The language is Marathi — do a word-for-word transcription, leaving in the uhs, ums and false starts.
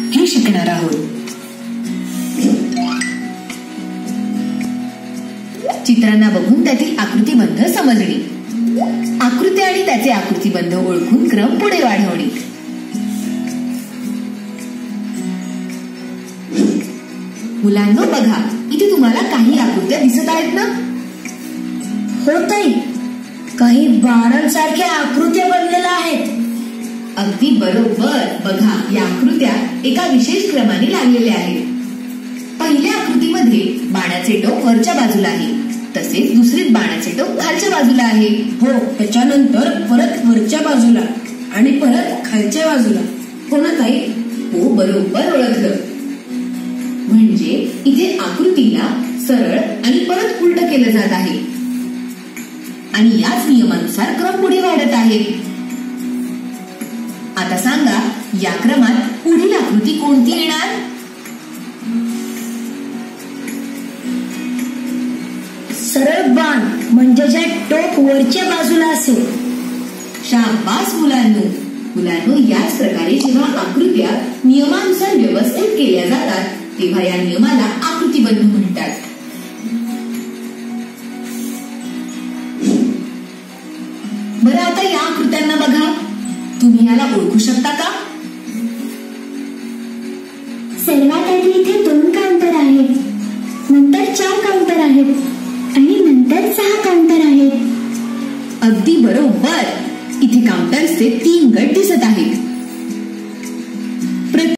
हे शिकणार आहोत. चित्रांना बघून त्यातील आकृतीबंध समजणे, आकृती आणि त्याचे आकृतीबंध ओळखून क्रम पुढे वाढवणे. मुलांनो बघा, इथे तुम्हाला काही आकृत्या दिसत आहेत ना? हो ताई, काही बाणांसारख्या आकृत्या बनलेल्या आहेत. अगदी बरोबर. बघा, या आकृत्या एका विशेष क्रमाने लागलेल्या आहेत. पहिल्या आकृतीमध्ये बाणाचे टोक वरच्या बाजूला आहे, तसेच दुसरीत बाणाचे टोक खालच्या बाजूला आहे. हो, त्याच्यानंतर परत वरच्या बाजूला आणि परत खालच्या बाजूला. हो ना ताई? हो, बरोबर ओळखलं. म्हणजे इथे आकृतीला सरळ आणि परत उलट केलं जात आहे आणि याच नियमानुसार क्रम पुढे वाढत आहे. आता सांगा, या क्रमात पुढील आकृती कोणती येणार? सरळ बाण, म्हणजे जे टोक वरच्या बाजूला असेल. शाबास मुलांनो. मुलांनो, याच प्रकारे जेव्हा आकृत्या नियमानुसार व्यवस्थित केल्या जातात तेव्हा या नियमाला आकृतीबंध म्हणतात. बरं, आता या आकृत्यांना बघा. तुम्ही याला ओळखू शकता का? सर्वात आधी इथे दोन काउंटर आहेत, नंतर चार काउंटर आहेत आणि नंतर सहा काउंटर आहेत. अगदी बरोबर. इथे काउंटर्सचे तीन गट दिसत आहेत.